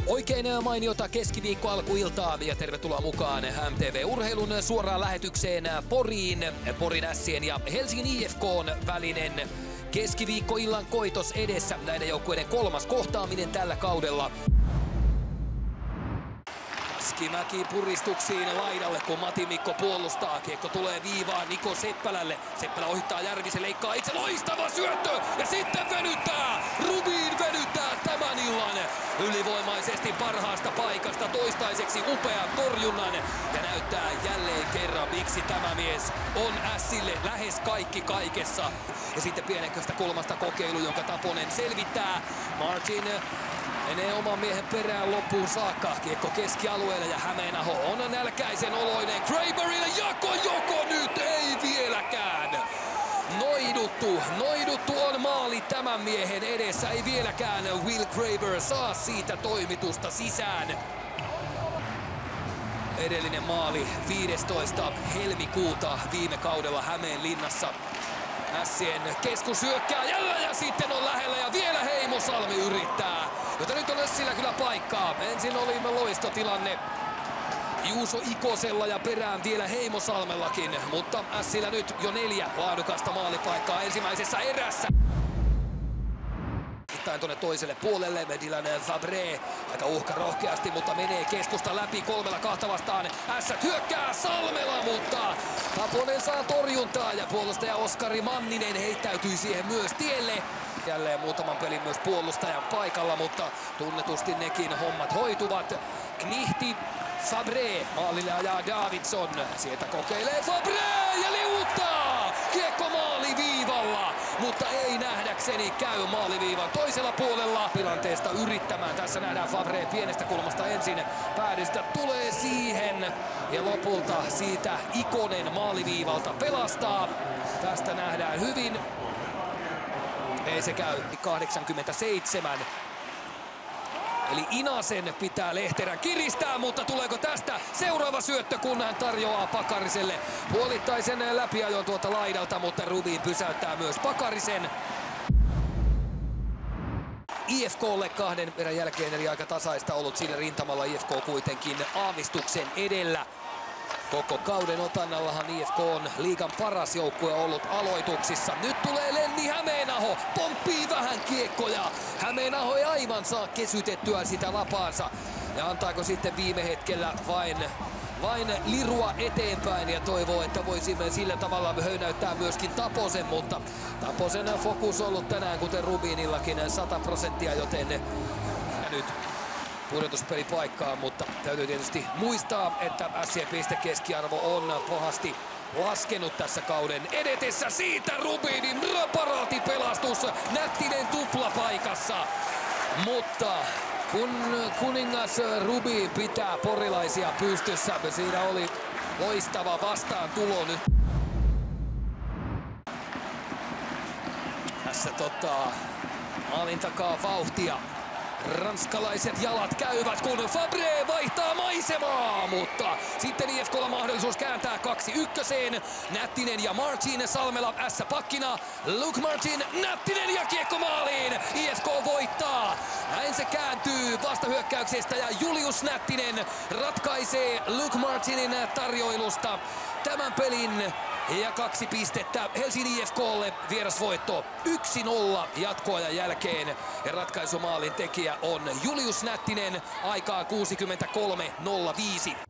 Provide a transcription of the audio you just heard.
Oikein mainiota keskiviikko alkuiltaa ja tervetuloa mukaan MTV-urheilun suoraan lähetykseen Poriin. Porin Ässien ja Helsingin IFK:n välinen keskiviikkoillan koitos edessä. Näiden joukkueiden kolmas kohtaaminen tällä kaudella. Mäki puristuksiin laidalle, kun Matti Mikko puolustaa. Kiekko tulee viivaan Niko Seppälälle. Seppälä ohittaa Järvisen, leikkaa itse, loistava syöttö ja sitten venyttää. Rubin venyttää tämän illan ylivoimaisesti parhaasta paikasta, toistaiseksi upean torjunnan ja näyttää jälleen kerran, miksi tämä mies on Ässille lähes kaikki kaikessa. Ja sitten pienenköistä kolmasta kokeilu, jonka Taponen selvittää. Martin menee oman miehen perään loppuun saakka. Kiekko keskialueelle ja Hämeenaho on nälkäisen oloinen. Kraberille joko nyt, ei vieläkään. Noiduttu on maali tämän miehen edessä. Ei vieläkään Will Kraber saa siitä toimitusta sisään. Edellinen maali 15. helmikuuta viime kaudella Hämeenlinnassa. Ässien keskushyökkääjällä ja sitten on lähellä ja vielä Heimosalmi yrittää. Jota nyt on Össillä kyllä paikkaa. Ensin oli loistotilanne Juuso Ikosella ja perään vielä Heimosalmellakin. Mutta Ässillä nyt jo 4 laadukasta maalipaikkaa ensimmäisessä erässä. Sitten tuonne toiselle puolelle Dylan Fabre aika uhkarohkeasti, mutta menee keskusta läpi 3-2 vastaan. Ässät hyökkää Salmela, mutta Taponen saa torjuntaa ja puolustaja Oskari Manninen heittäytyy siihen myös tielle. Jälleen muutaman pelin myös puolustajan paikalla, mutta tunnetusti nekin hommat hoituvat. Knihti, Fabre, maalille ajaa Davidson. Sieltä kokeilee Fabre ja liuuttaa! Kiekko maaliviivalla, mutta ei nähdäkseni käy maaliviivan toisella puolella. Tilanteesta yrittämään. Tässä nähdään Fabre pienestä kulmasta ensin. Päädystä tulee siihen ja lopulta siitä Ikonen maaliviivalta pelastaa. Tästä nähdään hyvin. Ei se käy. 87. Eli Inasen pitää Lehterän kiristää, mutta tuleeko tästä seuraava syöttö, kun hän tarjoaa Pakariselle puolittaisen läpiajon tuolta laidalta, mutta Rubin pysäyttää myös Pakarisen. IFK:lle 2 erän jälkeen, eli aika tasaista ollut sillä rintamalla. IFK kuitenkin aavistuksen edellä. Koko kauden otannallahan IFK on liigan paras joukkue ollut aloituksissa. Nyt tulee Lenni Hämeenaho, pomppii vähän kiekkoja. Hämeenaho ei aivan saa kesytettyä sitä vapaansa. Ja antaako sitten viime hetkellä vain lirua eteenpäin ja toivoo, että voisimme sillä tavalla höynäyttää myöskin Taposen, mutta Taposen fokus on ollut tänään, kuten Rubinillakin, 100%, joten nyt pudotuspelipaikkaan, mutta täytyy tietysti muistaa, että Ässien pistekeskiarvo on pahasti laskenut tässä kauden edetessä. Siitä Rubinin paraatipelastus, Nättinen tuplapaikassa, mutta kun kuningas Rubin pitää porilaisia pystyssä, siinä oli loistava vastaantulo nyt. Tässä maalin takaa vauhtia. Ranskalaiset jalat käyvät, kun Fabre vaihtaa maisemaa, mutta sitten IFK:lla mahdollisuus kääntää 2-1. Nättinen ja Martin, Salmela Ässä pakkina. Luke Martin, Nättinen ja kiekko maaliin. IFK voittaa. Näin se kääntyy vastahyökkäyksestä ja Julius Nättinen ratkaisee Luke Martinin tarjoilusta tämän pelin. Ja 2 pistettä Helsingin IFK:lle, vierasvoitto 1-0 jatkoajan jälkeen. Ja ratkaisumaalin tekijä on Julius Nättinen, aikaa 63.05.